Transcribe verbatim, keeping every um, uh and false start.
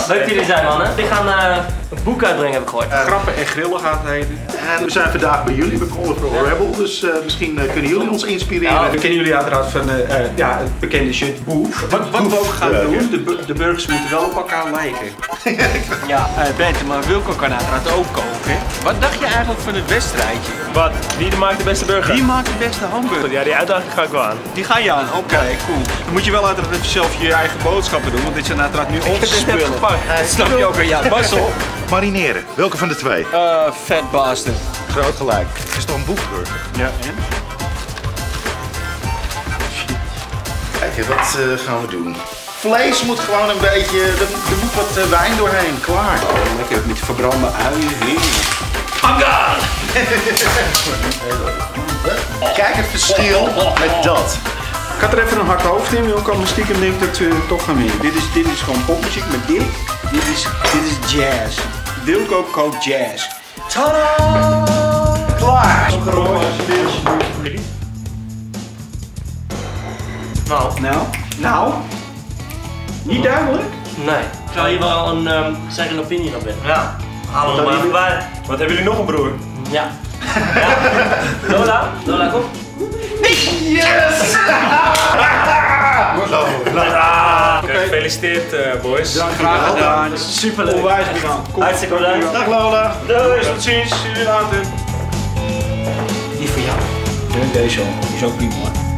Leuk dat jullie zijn, mannen. We gaan uh, een boek uitbrengen, heb ik gehoord. Uh, Grappen en grillen gaat het heten. En we zijn vandaag bij jullie, bij Colorful ja. Rebel, dus uh, misschien uh, kunnen jullie ons inspireren. Ja, we kennen jullie uiteraard van uh, uh, ja, het bekende shirt Boef. Wat, wat we ook gaan ja, doen, de, de burgers moeten wel op elkaar lijken. Ja, uh, Bent, maar Wilco kan uiteraard ook koken. Wat dacht je eigenlijk van het wedstrijdje? Wat? Wie maakt de beste burger? Wie maakt de beste hamburger? Ja, die uitdaging ga ik wel aan. Die ga je aan, oké, okay, cool. Dan moet je wel uiteraard even zelf je eigen boodschappen doen, want dit zijn uiteraard nu onze spullen. Dat snap je ook, ja, pas op. Marineren, welke van de twee? Uh, Fat Bastard. Groot gelijk. Het is toch een boekburger? Ja, en? Kijk, wat uh, gaan we doen? Vlees moet gewoon een beetje, er, er moet wat uh, wijn doorheen, klaar. Oh, lekker met verbrande uien, heerlijk. Hanga! Kijk het verschil met dat. Ik had er even een hard hoofd in, Wilco, maar stiekem denk ik dat we toch gaan winnen. Dit is, dit is gewoon popmuziek, maar dit, dit is, dit is jazz. Wilco kookt jazz. Tadaa! Klaar! Nou. Nou? Nou? Niet duidelijk? Nee. Ik zou hier wel een um, second opinion op in. Ja. Halen we Wat maar even bij. Wat hebben jullie nog een broer? Ja. Ja. Lola? Lola, kom. Yes! Lola! Okay. Gefeliciteerd, uh, boys. Ja, graag gedaan. Super leuk. Onwijs bedankt. Hartstikke bedankt. Dag Lola. Doei, tot ziens. Zie jullie later. Die voor jou. Deze al. Die is ook prima.